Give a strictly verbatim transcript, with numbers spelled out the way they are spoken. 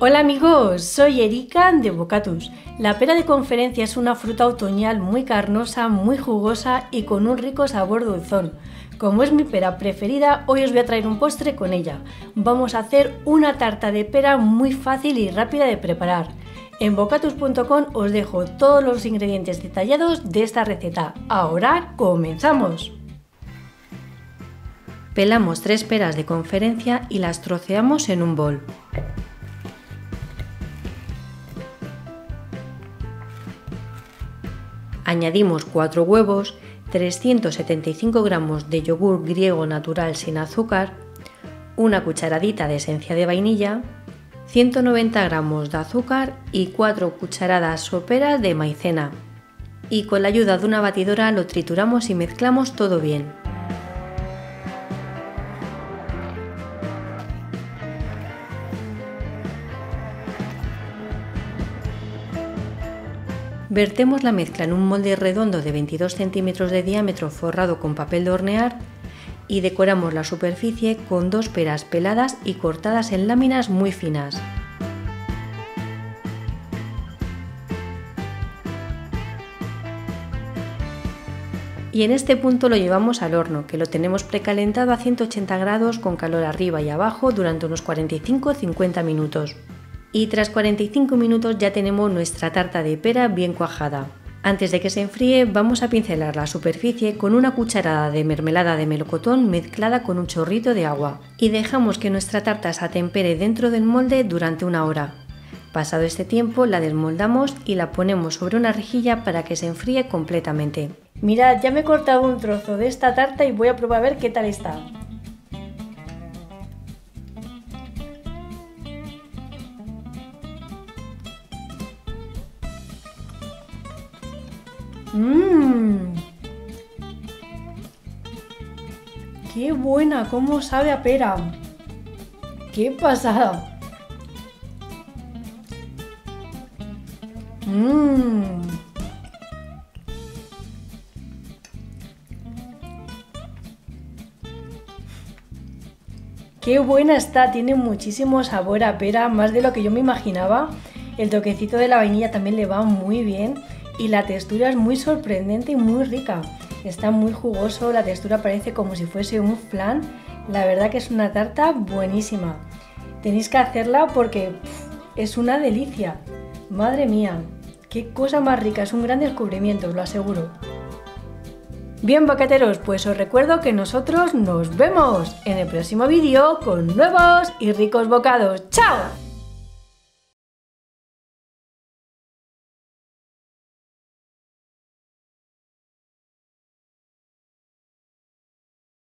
Hola amigos, soy Erika de Bocatus. La pera de conferencia es una fruta otoñal muy carnosa, muy jugosa y con un rico sabor dulzón. Como es mi pera preferida, hoy os voy a traer un postre con ella. Vamos a hacer una tarta de pera muy fácil y rápida de preparar. En bocatus punto com os dejo todos los ingredientes detallados de esta receta. Ahora comenzamos. Pelamos tres peras de conferencia y las troceamos en un bol. Añadimos cuatro huevos, trescientos setenta y cinco gramos de yogur griego natural sin azúcar, una cucharadita de esencia de vainilla, ciento noventa gramos de azúcar y cuatro cucharadas soperas de maicena. Y con la ayuda de una batidora lo trituramos y mezclamos todo bien. Vertemos la mezcla en un molde redondo de veintidós centímetros de diámetro forrado con papel de hornear y decoramos la superficie con dos peras peladas y cortadas en láminas muy finas. Y en este punto lo llevamos al horno, que lo tenemos precalentado a ciento ochenta grados con calor arriba y abajo durante unos cuarenta y cinco a cincuenta minutos. Y tras cuarenta y cinco minutos ya tenemos nuestra tarta de pera bien cuajada. Antes de que se enfríe vamos a pincelar la superficie con una cucharada de mermelada de melocotón mezclada con un chorrito de agua. Y dejamos que nuestra tarta se atempere dentro del molde durante una hora. Pasado este tiempo la desmoldamos y la ponemos sobre una rejilla para que se enfríe completamente. Mirad, ya me he cortado un trozo de esta tarta y voy a probar a ver qué tal está. ¡Mmm! ¡Qué buena! ¿Cómo sabe a pera? ¡Qué pasada! ¡Mmm! ¡Qué buena está! Tiene muchísimo sabor a pera, más de lo que yo me imaginaba. El toquecito de la vainilla también le va muy bien. Y la textura es muy sorprendente y muy rica. Está muy jugoso, la textura parece como si fuese un flan. La verdad que es una tarta buenísima. Tenéis que hacerla porque pff, es una delicia. Madre mía, qué cosa más rica, es un gran descubrimiento, os lo aseguro. Bien, bocateros, pues os recuerdo que nosotros nos vemos en el próximo vídeo con nuevos y ricos bocados. ¡Chao!